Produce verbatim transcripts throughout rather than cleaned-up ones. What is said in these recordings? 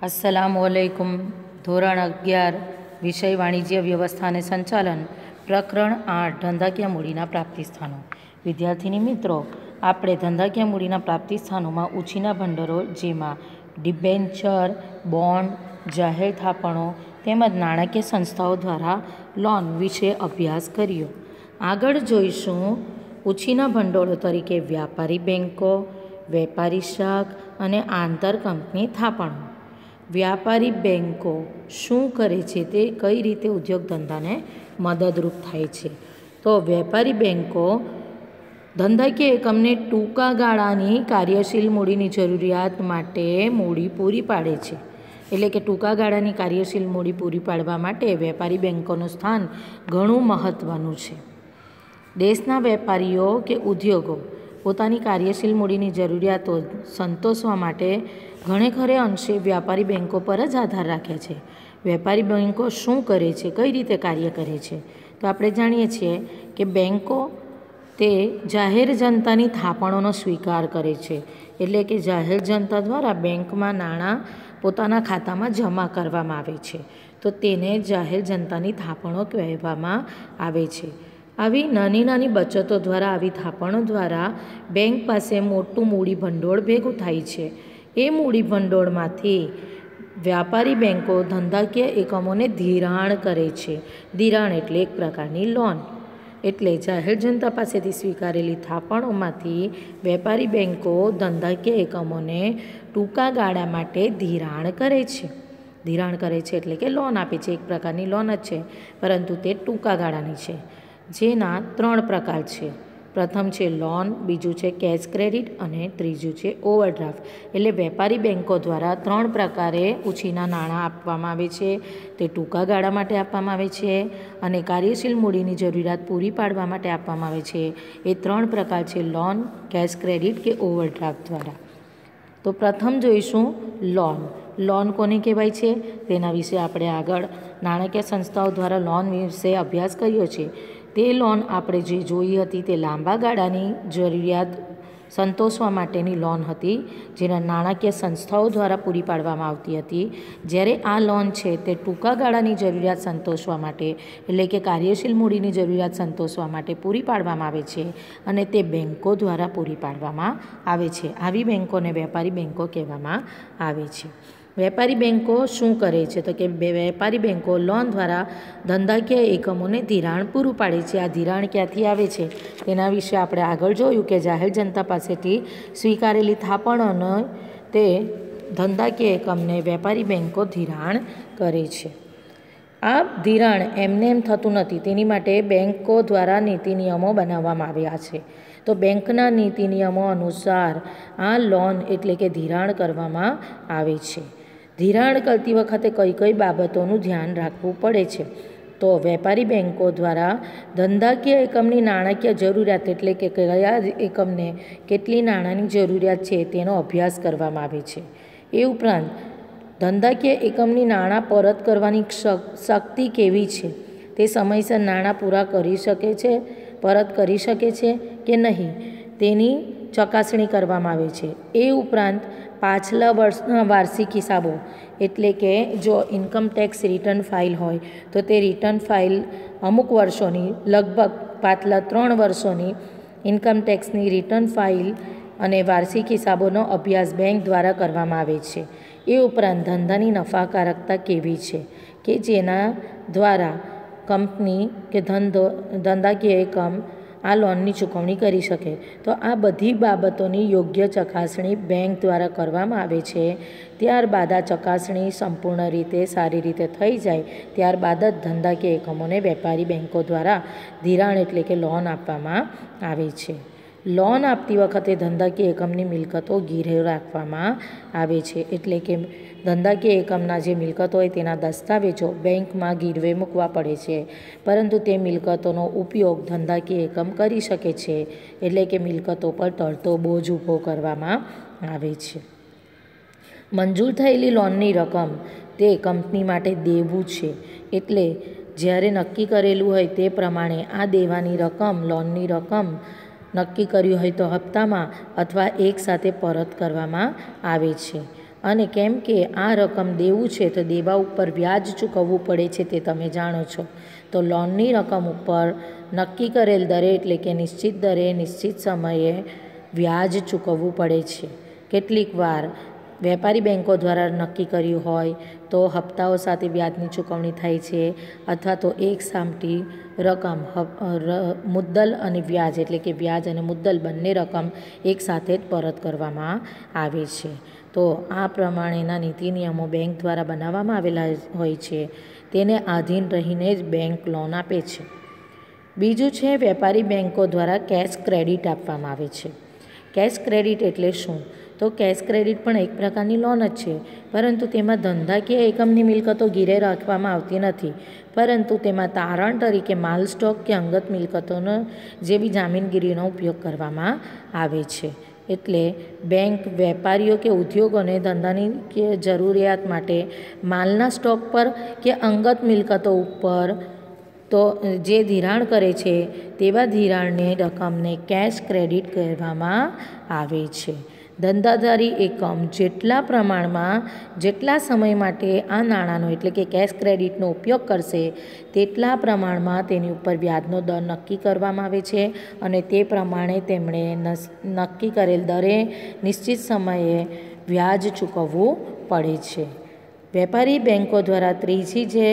अस्सलामुअलैकुम। ધોરણ અગિયાર વિષય વાણિજ્ય વ્યવસ્થા અને સંચાલન, પ્રકરણ આઠ ધંધાકીય મૂડીના પ્રાપ્તિ સ્થાનો. વિદ્યાર્થીની મિત્રો, આપણે ધંધાકીય મૂડીના પ્રાપ્તિ સ્થાનોમાં ઉછીના ભંડોળો જેમાં ડિબેન્ચર, બોન્ડ, જાહેર થાપણો તેમજ નાણાકીય સંસ્થાઓ દ્વારા લોન વિશે અભ્યાસ કર્યો. આગળ જોઈશું ઉછીના ભંડોળો તરીકે વ્યાપારી બેન્કો, વેપારી શાખ અને આંતર કંપની થાપણો. વ્યાપારી બેન્કો શું કરે છે, તે કઈ રીતે ઉદ્યોગ ધંધાને મદદરૂપ થાય છે? તો વેપારી બેન્કો ધંધાકીય એકમને ટૂંકા ગાળાની કાર્યશીલ મૂડીની જરૂરિયાત માટે મૂડી પૂરી પાડે છે. એટલે કે ટૂંકા ગાળાની કાર્યશીલ મૂડી પૂરી પાડવા માટે વેપારી બેન્કોનું સ્થાન ઘણું મહત્ત્વનું છે. દેશના વેપારીઓ કે ઉદ્યોગો પોતાની કાર્યશીલ મૂડીની જરૂરિયાતો સંતોષવા માટે ઘણેખરે અંશે વ્યાપારી બેન્કો પર જ આધાર રાખે છે. વેપારી બેન્કો શું કરે છે, કઈ રીતે કાર્ય કરે છે? તો આપણે જાણીએ છીએ કે બેન્કો તે જાહેર જનતાની થાપણોનો સ્વીકાર કરે છે. એટલે કે જાહેર જનતા દ્વારા બેંકમાં નાણાં પોતાના ખાતામાં જમા કરવામાં આવે છે, તો તેને જાહેર જનતાની થાપણો કહેવામાં આવે છે. આવી નાની નાની બચતો દ્વારા, આવી થાપણો દ્વારા બેંક પાસે મોટું મૂડી ભંડોળ ભેગું થાય છે. એ મૂડી ભંડોળમાંથી વ્યાપારી બેન્કો ધંધાકીય એકમોને ધિરાણ કરે છે. ધિરાણ એટલે એક પ્રકારની લોન. એટલે જાહેર જનતા પાસેથી સ્વીકારેલી થાપણોમાંથી વેપારી બેન્કો ધંધાકીય એકમોને ટૂંકા ગાળા માટે ધિરાણ કરે છે. ધિરાણ કરે છે એટલે કે લોન આપે છે. એક પ્રકારની લોન જ છે, પરંતુ તે ટૂંકા ગાળાની છે, જેના ત્રણ પ્રકાર છે. પ્રથમ છે લોન, બીજું છે કેશ ક્રેડિટ અને ત્રીજું છે ઓવરડ્રાફ્ટ. એટલે વેપારી બેન્કો દ્વારા ત્રણ પ્રકારે ઉછીના નાણાં આપવામાં આવે છે. તે ટૂંકા ગાળા માટે આપવામાં આવે છે અને કાર્યશીલ મૂડીની જરૂરિયાત પૂરી પાડવા માટે આપવામાં આવે છે. એ ત્રણ પ્રકાર છે લોન, કેશ ક્રેડિટ કે ઓવરડ્રાફ્ટ દ્વારા. તો પ્રથમ જોઈશું લોન. લોન કોને કહેવાય છે તેના વિશે આપણે આગળ નાણાકીય સંસ્થાઓ દ્વારા લોન વિશે અભ્યાસ કર્યો છે. તે લોન આપણે જે જોઈ હતી તે લાંબા ગાળાની જરૂરિયાત સંતોષવા માટેની લોન હતી, જેના નાણાકીય સંસ્થાઓ દ્વારા પૂરી પાડવામાં આવતી હતી. જ્યારે આ લોન છે તે ટૂંકા ગાળાની જરૂરિયાત સંતોષવા માટે, એટલે કે કાર્યશીલ મૂડીની જરૂરિયાત સંતોષવા માટે પૂરી પાડવામાં આવે છે અને તે બેન્કો દ્વારા પૂરી પાડવામાં આવે છે. આવી બેન્કોને વેપારી બેન્કો કહેવામાં આવે છે. વેપારી બેન્કો શું કરે છે? તો કે વેપારી બેન્કો લોન દ્વારા ધંધાકીય એકમોને ધિરાણ પૂરું પાડે છે. આ ધિરાણ ક્યાંથી આવે છે તેના વિશે આપણે આગળ જોયું કે જાહેર જનતા પાસેથી સ્વીકારેલી થાપણોનો તે ધંધાકીય એકમને વેપારી બેન્કો ધિરાણ કરે છે. આ ધિરાણ એમને એમ થતું નથી, તેની માટે બેન્કો દ્વારા નીતિ નિયમો બનાવવામાં આવ્યા છે. તો બેંકના નીતિ નિયમો અનુસાર આ લોન એટલે કે ધિરાણ કરવામાં આવે છે. ધિરાણ કરતી વખતે કઈ કઈ બાબતોનું ધ્યાન રાખવું પડે છે? તો વેપારી બેન્કો દ્વારા ધંધાકીય એકમની નાણાકીય જરૂરિયાત, એટલે કે કયા એકમને કેટલી નાણાંની જરૂરિયાત છે તેનો અભ્યાસ કરવામાં આવે છે. એ ઉપરાંત ધંધાકીય એકમની નાણાં પરત કરવાની શક્તિ કેવી છે, તે સમયસર નાણાં પૂરા કરી શકે છે, પરત કરી શકે છે કે નહીં, તેની ચકાસણી કરવામાં આવે છે. એ ઉપરાંત પાછલા વર્ષના વાર્ષિક હિસાબો, એટલે કે જો ઇન્કમ ટેક્સ રિટર્ન ફાઇલ હોય તો તે રિટર્ન ફાઇલ અમુક વર્ષોની, લગભગ પાછલા ત્રણ વર્ષોની ઇન્કમ ટેક્સની રિટર્ન ફાઇલ અને વાર્ષિક હિસાબોનો અભ્યાસ બેંક દ્વારા કરવામાં આવે છે. એ ઉપરાંત ધંધાની નફાકારકતા કેવી છે કે જેના દ્વારા કંપની કે ધંધો ધંધાકીય એકમ આ લોનની ચૂકવણી કરી શકે. તો આ બધી બાબતોની યોગ્ય ચકાસણી બેંક દ્વારા કરવામાં આવે છે. ત્યારબાદ આ ચકાસણી સંપૂર્ણ રીતે સારી રીતે થઈ જાય ત્યારબાદ જ ધંધાકીય એકમોને વેપારી બેન્કો દ્વારા ધિરાણ એટલે કે લોન આપવામાં આવે છે. લોન આપતી વખતે ધંધાકીય એકમની મિલકતો ગીરવે રાખવામાં આવે છે. એટલે કે ધંધાકીય એકમના જે મિલકતો હોય તેના દસ્તાવેજો બેંકમાં ગીરવે મૂકવા પડે છે, પરંતુ તે મિલકતોનો ઉપયોગ ધંધાકીય એકમ કરી શકે છે. એટલે કે મિલકતો પર તરતો બોજ ઊભો કરવામાં આવે છે. મંજૂર થયેલી લોનની રકમ તે કંપની માટે દેવું છે. એટલે જ્યારે નક્કી કરેલું હોય તે પ્રમાણે આ દેવાની રકમ, લોનની રકમ નક્કી કર્યું હોય તો હપ્તામાં અથવા એક સાથે પરત કરવામાં આવે છે. અને કેમ કે આ રકમ દેવું છે તો દેવા ઉપર વ્યાજ ચૂકવવું પડે છે તે તમે જાણો છો. તો લોનની રકમ ઉપર નક્કી કરેલ દરે એટલે કે નિશ્ચિત દરે નિશ્ચિત સમયે વ્યાજ ચૂકવવું પડે છે. કેટલીક વાર વેપારી બેન્કો દ્વારા નક્કી કર્યું હોય તો હપ્તાઓ સાથે વ્યાજની ચૂકવણી થાય છે, અથવા તો એક સામટી રકમ મુદ્દલ અને વ્યાજ એટલે કે વ્યાજ અને મુદ્દલ બંને રકમ એકસાથે જ પરત કરવામાં આવે છે. તો આ પ્રમાણેના નીતિ નિયમો બેંક દ્વારા બનાવવામાં આવેલા હોય છે, તેને આધીન રહીને જ બેંક લોન આપે છે. બીજું છે વેપારી બેન્કો દ્વારા કેશ ક્રેડિટ આપવામાં આવે છે. કેશ ક્રેડિટ એટલે શું? તો કેશ ક્રેડિટ પણ એક પ્રકારની લોન જ છે, પરંતુ તેમાં ધંધાકીય એકમની મિલકતો ગીરે રાખવામાં આવતી નથી, પરંતુ તેમાં તારણ તરીકે માલ, સ્ટોક કે અંગત મિલકતોનો જેવી જામીનગીરીનો ઉપયોગ કરવામાં આવે છે. એટલે બેંક વેપારીઓ કે ઉદ્યોગોને ધંધાની કે જરૂરિયાત માટે માલના સ્ટોક પર કે અંગત મિલકતો ઉપર તો જે ધિરાણ કરે છે તેવા ધિરાણની રકમને કેશ ક્રેડિટ કહેવામાં આવે છે. ધંધાદારી એકમ જેટલા પ્રમાણમાં જેટલા સમય માટે આ નાણાંનો એટલે કે કેશ ક્રેડિટનો ઉપયોગ કરશે તેટલા પ્રમાણમાં તેની ઉપર વ્યાજનો દર નક્કી કરવામાં આવે છે, અને તે પ્રમાણે તેમણે નક્કી કરેલ દરે નિશ્ચિત સમયે વ્યાજ ચૂકવવું પડે છે. વેપારી બેન્કો દ્વારા ત્રીજી જે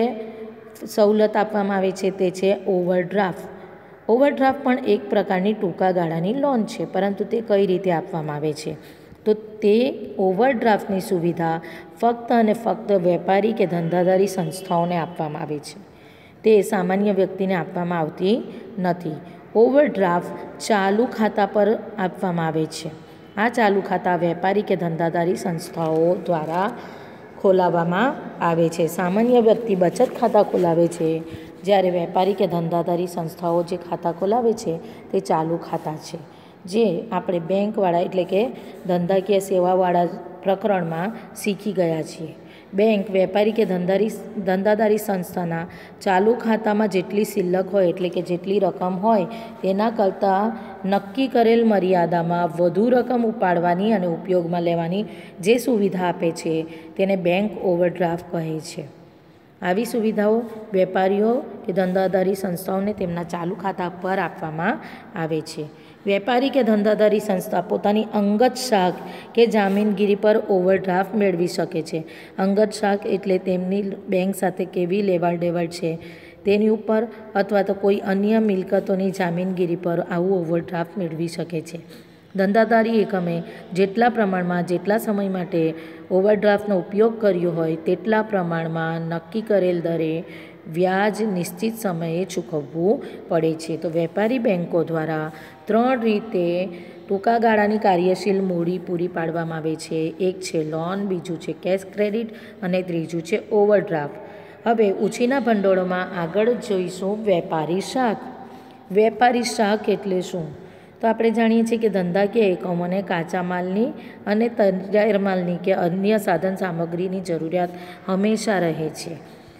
સવલત આપવામાં આવે છે તે છે ઓવરડ્રાફ્ટ. ઓવરડ્રાફ્ટ પણ એક પ્રકારની ટૂંકા ગાળાની લોન છે, પરંતુ તે કઈ રીતે આપવામાં આવે છે? તો તે ઓવરડ્રાફ્ટની સુવિધા ફક્ત અને ફક્ત વેપારી કે ધંધાદારી સંસ્થાઓને આપવામાં આવે છે, તે સામાન્ય વ્યક્તિને આપવામાં આવતી નથી. ઓવરડ્રાફ્ટ ચાલુ ખાતા પર આપવામાં આવે છે. આ ચાલુ ખાતા વેપારી કે ધંધાદારી સંસ્થાઓ દ્વારા ખોલાવવામાં આવે છે. સામાન્ય વ્યક્તિ બચત ખાતા ખોલાવે છે, જ્યારે વેપારી કે ધંધાદારી સંસ્થાઓ જે ખાતા ખોલાવે છે તે ચાલુ ખાતા છે, જે આપણે બેંકવાળા એટલે કે ધંધાકીય સેવાવાળા પ્રકરણમાં શીખી ગયા છીએ. બેંક વેપારી કે ધંધારી ધંધાદારી સંસ્થાના ચાલુ ખાતામાં જેટલી શિલ્લક હોય એટલે કે જેટલી રકમ હોય તેના કરતાં નક્કી કરેલ મર્યાદામાં વધુ રકમ ઉપાડવાની અને ઉપયોગમાં લેવાની જે સુવિધા આપે છે તેને બેંક ઓવરડ્રાફ્ટ કહે છે. આવી સુવિધાઓ વેપારીઓ કે ધંધાદારી સંસ્થાઓને તેમના ચાલુ ખાતા પર આપવામાં આવે છે. વેપારી કે ધંધાદારી સંસ્થા પોતાની અંગત શાખ કે જામીનગીરી પર ઓવરડ્રાફ્ટ મેળવી શકે છે. અંગત શાખ એટલે તેમની બેંક સાથે કેવી લેવડ દેવડ છે તેની ઉપર, અથવા તો કોઈ અન્ય મિલકતોની જામીનગીરી પર આવું ઓવરડ્રાફ્ટ મેળવી શકે છે. ધંધાદારી એકમે જેટલા પ્રમાણમાં જેટલા સમય માટે ઓવરડ્રાફ્ટનો ઉપયોગ કર્યો હોય તેટલા પ્રમાણમાં નક્કી કરેલ દરે વ્યાજ નિશ્ચિત સમયે ચૂકવવું પડે છે. તો વેપારી બેન્કો દ્વારા ત્રણ રીતે ટૂંકા ગાળાની કાર્યશીલ મૂડી પૂરી પાડવામાં આવે છે. એક છે લોન, બીજું છે કેશ ક્રેડિટ અને ત્રીજું છે ઓવરડ્રાફ્ટ. હવે ઉછીના ભંડોળોમાં આગળ જોઈશું વેપારી શાખ. વેપારી શાખ એટલે શું? તો આપણે જાણીએ છીએ કે ધંધાકીય એકમોને કાચા માલની અને તૈયાર માલની કે અન્ય સાધન સામગ્રીની જરૂરિયાત હંમેશા રહે છે.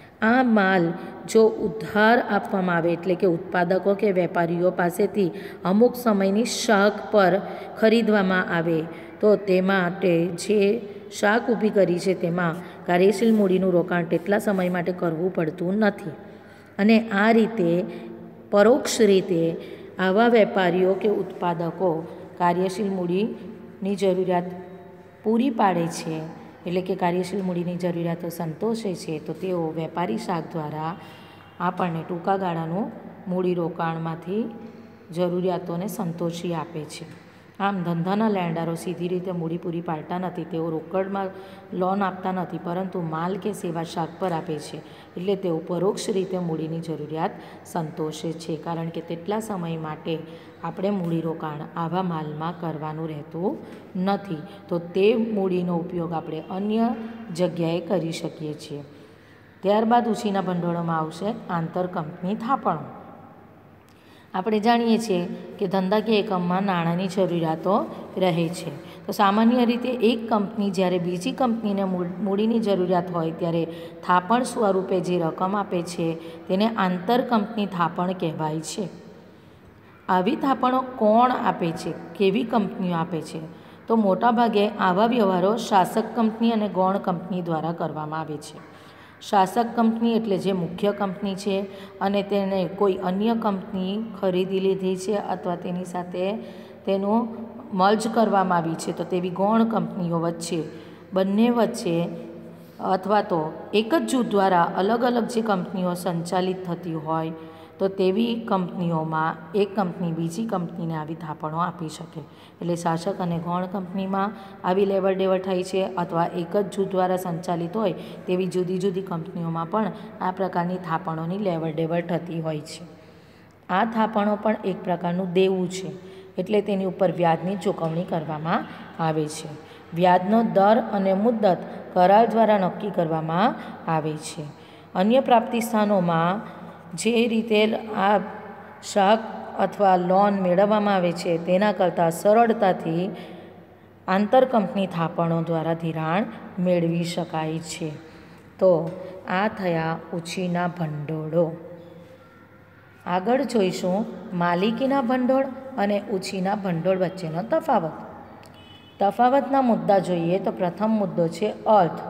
આ માલ જો ઉધાર આપવામાં આવે એટલે કે ઉત્પાદકો કે વેપારીઓ પાસેથી અમુક સમયની શાખ પર ખરીદવામાં આવે તો તે માટે જે શાખ ઊભી કરી છે તેમાં કાર્યશીલ મૂડીનું રોકાણ તેટલા સમય માટે કરવું પડતું નથી. અને આ રીતે પરોક્ષ રીતે આવા વેપારીઓ કે ઉત્પાદકો કાર્યશીલ મૂડીની જરૂરિયાત પૂરી પાડે છે, એટલે કે કાર્યશીલ મૂડીની જરૂરિયાતો સંતોષે છે, તો તેઓ વેપારી શાખ દ્વારા આપણને ટૂંકા ગાળાનું મૂડીરોકાણમાંથી જરૂરિયાતોને સંતોષી આપે છે. આમ ધંધાના લેણદારો સીધી રીતે મૂડી પૂરી પાડતા નથી, તેઓ રોકડમાં લોન આપતા નથી, પરંતુ માલ કે સેવા શાખ પર આપે છે, એટલે તેઓ પરોક્ષ રીતે મૂડીની જરૂરિયાત સંતોષે છે, કારણ કે તેટલા સમય માટે આપણે મૂડીરોકાણ આવા માલમાં કરવાનું રહેતું નથી, તો તે મૂડીનો ઉપયોગ આપણે અન્ય જગ્યાએ કરી શકીએ છીએ. ત્યારબાદ ઉછીના ભંડોળોમાં આવશે આંતર કંપની થાપણો. આપણે જાણીએ છીએ કે ધંધાકીય એકમમાં નાણાંની જરૂરિયાતો રહે છે. તો સામાન્ય રીતે એક કંપની જ્યારે બીજી કંપનીને મૂડીની જરૂરિયાત હોય ત્યારે થાપણ સ્વરૂપે જે રકમ આપે છે તેને આંતર કંપની થાપણ કહેવાય છે. આવી થાપણો કોણ આપે છે? કેવી કંપનીઓ આપે છે? તો મોટાભાગે આવા વ્યવહારો શાસક કંપની અને ગૌણ કંપની દ્વારા કરવામાં આવે છે. શાસક કંપની એટલે જે મુખ્ય કંપની છે અને તેને કોઈ અન્ય કંપની ખરીદી લીધી છે અથવા તેની સાથે તેનું મર્જ કરવામાં આવી છે, તો તેવી ગૌણ કંપનીઓ વચ્ચે બંને વચ્ચે અથવા તો એક જ જૂથ દ્વારા અલગ અલગ જે કંપનીઓ સંચાલિત થતી હોય તો તેવી કંપનીઓમાં એક કંપની બીજી કંપનીને આવી થાપણો આપી શકે. એટલે શાસક અને ગૌણ કંપનીમાં આવી લેવડ દેવડ થાય છે અથવા એક જ જૂથ દ્વારા સંચાલિત હોય તેવી જુદી જુદી કંપનીઓમાં પણ આ પ્રકારની થાપણોની લેવડ દેવડ થતી હોય છે. આ થાપણો પણ એક પ્રકારનું દેવું છે, એટલે તેની ઉપર વ્યાજની ચૂકવણી કરવામાં આવે છે. વ્યાજનો દર અને મુદ્દત કરાર દ્વારા નક્કી કરવામાં આવે છે. અન્ય પ્રાપ્તિ સ્થાનોમાં જે રીતે આ શાક અથવા લોન મેળવવામાં આવે છે તેના કરતાં સરળતાથી આંતર કંપની થાપણો દ્વારા ધિરાણ મેળવી શકાય છે. તો આ થયા ઉછીના ભંડોળો. આગળ જોઈશું માલિકીના ભંડોળ અને ઉછીના ભંડોળ વચ્ચેનો તફાવત. તફાવતના મુદ્દા જોઈએ તો પ્રથમ મુદ્દો છે અર્થ.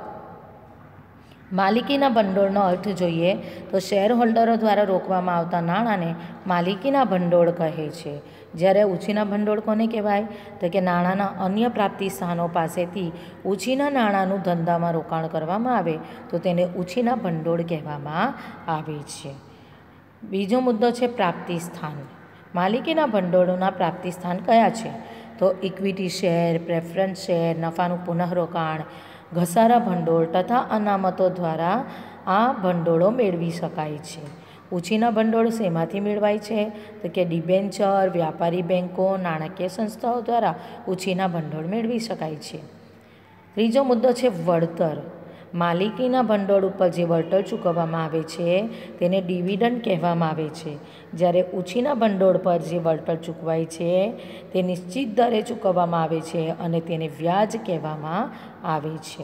માલિકીના ભંડોળનો અર્થ જોઈએ તો શેર હોલ્ડરો દ્વારા રોકવામાં આવતા નાણાંને માલિકીના ભંડોળ કહે છે. જ્યારે ઉછીના ભંડોળ કોને કહેવાય તો કે નાણાંના અન્ય પ્રાપ્તિ સ્થાનો પાસેથી ઉછીના નાણાંનું ધંધામાં રોકાણ કરવામાં આવે તો તેને ઉછીના ભંડોળ કહેવામાં આવે છે. બીજો મુદ્દો છે પ્રાપ્તિ સ્થાન. માલિકીના ભંડોળોના પ્રાપ્તિ સ્થાન કયા છે તો ઇક્વિટી શેર, પ્રેફરન્સ શેર, નફાનું પુનઃરોકાણ, ઘસારા ભંડોળ તથા અનામતો દ્વારા આ ભંડોળો મેળવી શકાય છે. ઉછીના ભંડોળ શેમાંથી મેળવાય છે તો કે ડિબેન્ચર, વ્યાપારી બેન્કો, નાણાકીય સંસ્થાઓ દ્વારા ઉછીના ભંડોળ મેળવી શકાય છે. ત્રીજો મુદ્દો છે વળતર. માલિકીના ભંડોળ ઉપર જે વળતર ચૂકવવામાં આવે છે તેને ડિવિડન્ડ કહેવામાં આવે છે. જ્યારે ઉછીના ભંડોળ પર જે વળતર ચૂકવાય છે તે નિશ્ચિત દરે ચૂકવવામાં આવે છે અને તેને વ્યાજ કહેવામાં આવે છે.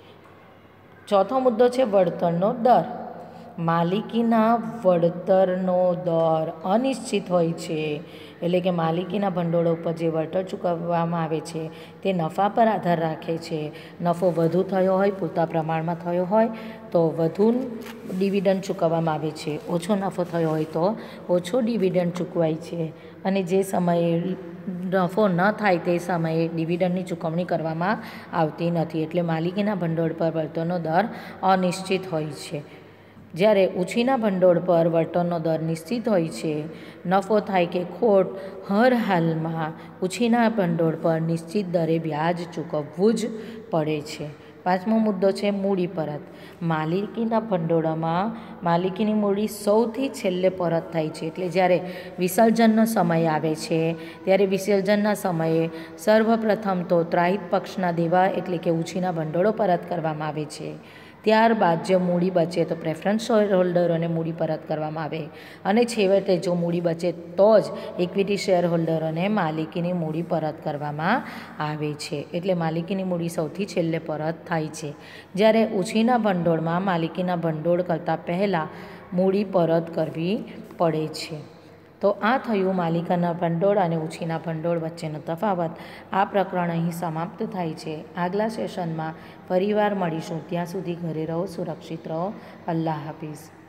ચોથો મુદ્દો છે વળતરનો દર. માલિકીના વળતરનો દર અનિશ્ચિત હોય છે, એટલે કે માલિકીના ભંડોળ ઉપર જે વળતર ચૂકવવામાં આવે છે તે નફા પર આધાર રાખે છે. નફો વધુ થયો હોય, પૂરતા પ્રમાણમાં થયો હોય તો વધુ ડિવિડન્ડ ચૂકવવામાં આવે છે, ઓછો નફો થયો હોય તો ઓછો ડિવિડન્ડ ચૂકવાય છે અને જે સમયે નફો ન થાય તે સમયે ડિવિડન્ડની ચૂકવણી કરવામાં આવતી નથી. એટલે માલિકીના ભંડોળ પર વળતરનો દર અનિશ્ચિત હોય છે. જ્યારે ઉછીના ભંડોળ પર વળતરનો દર નિશ્ચિત હોય છે. નફો થાય કે ખોટ, હર હાલમાં ઉછીના ભંડોળ પર નિશ્ચિત દરે વ્યાજ ચૂકવવું જ પડે છે. પાંચમો મુદ્દો છે મૂડી પરત. માલિકીના ભંડોળમાં માલિકીની મૂડી સૌથી છેલ્લે પરત થાય છે. એટલે જ્યારે વિસર્જનનો સમય આવે છે ત્યારે વિસર્જનના સમયે સર્વપ્રથમ તો ત્રાહિત પક્ષના દેવા એટલે કે ઉછીના ભંડોળો પરત કરવામાં આવે છે. ત્યારબાદ જો મૂડી બચે તો પ્રેફરન્સ શેર હોલ્ડરોને મૂડી પરત કરવામાં આવે અને છેવટે જો મૂડી બચે તો જ ઇક્વિટી શેર હોલ્ડરોને માલિકીની મૂડી પરત કરવામાં આવે છે. એટલે માલિકીની મૂડી સૌથી છેલ્લે પરત થાય છે. જ્યારે ઉછીના ભંડોળમાં માલિકીના ભંડોળ કરતાં પહેલાં મૂડી પરત કરવી પડે છે. તો આ થયું માલિકાના ભંડોળ અને ઉછીના ભંડોળ વચ્ચેનો તફાવત. આ પ્રકરણ અહીં સમાપ્ત થાય છે. આગલા સેશનમાં ફરીવાર મળીશું. ત્યાં સુધી ઘરે રહો, સુરક્ષિત રહો. અલ્લાહ હાફિઝ.